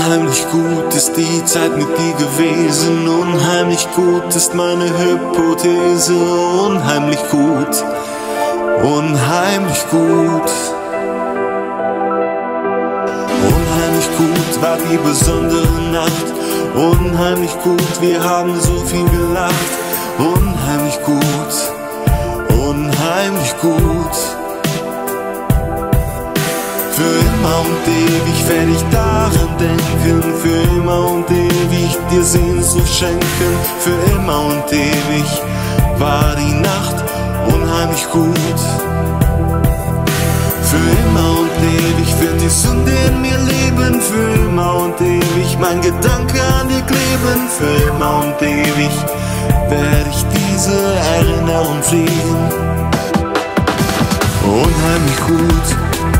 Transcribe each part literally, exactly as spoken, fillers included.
Unheimlich gut ist die Zeit mit dir gewesen, unheimlich gut ist meine Hypothese, unheimlich gut, unheimlich gut. Unheimlich gut war die besondere Nacht, unheimlich gut, wir haben so viel gelacht, unheimlich gut, unheimlich gut. Für immer und ewig werde ich daran denken, für immer und ewig dir Sehnsucht schenken, für immer und ewig war die Nacht unheimlich gut. Für immer und ewig wird die Sünde in mir leben, für immer und ewig mein Gedanke an dir kleben, für immer und ewig werde ich diese Erinnerung pflegen. Unheimlich gut.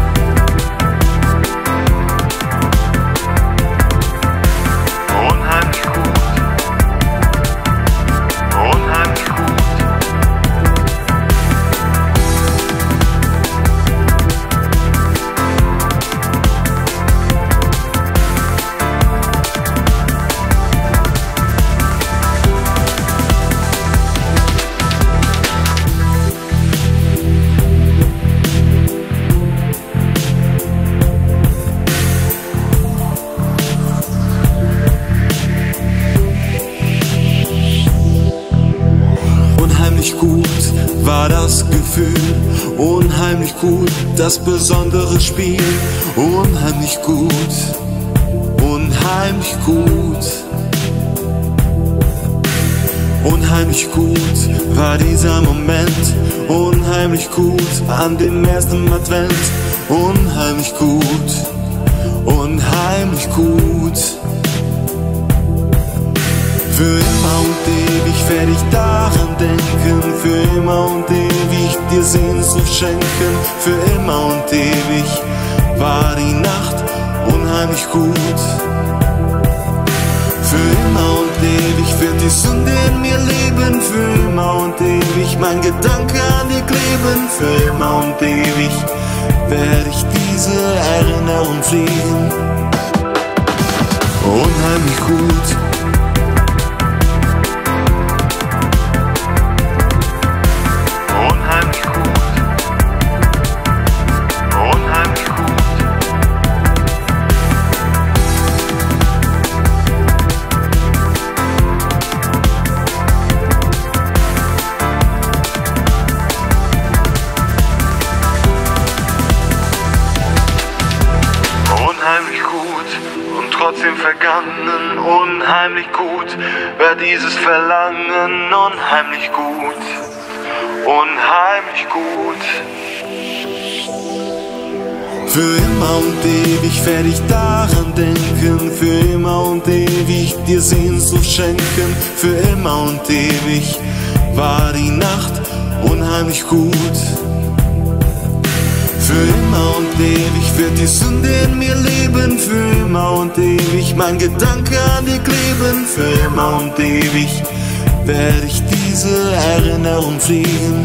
Unheimlich gut war das Gefühl, unheimlich gut das besondere Spiel, unheimlich gut, unheimlich gut. Unheimlich gut war dieser Moment, unheimlich gut an dem ersten Advent, unheimlich gut, unheimlich gut. Für immer und ewig werde ich daran denken, für immer und ewig dir Sehnsucht schenken, für immer und ewig war die Nacht unheimlich gut. Für immer und ewig wird die Sünde in mir leben, für immer und ewig mein Gedanke an dir kleben, für immer und ewig werde ich diese Erinnerung pflegen. Unheimlich gut. Unheimlich gut und trotzdem vergangen, unheimlich gut wär dieses Verlangen, unheimlich gut, unheimlich gut. Für immer und ewig werde ich daran denken, für immer und ewig dir Sehnsucht schenken, für immer und ewig war die Nacht unheimlich gut. Für immer und ewig wird die Sünde in mir leben, für immer und ewig mein Gedanke an dir kleben, für immer und ewig werde ich diese Erinnerung pflegen.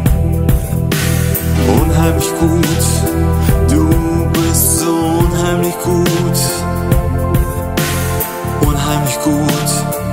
Unheimlich gut, du bist so unheimlich gut, unheimlich gut.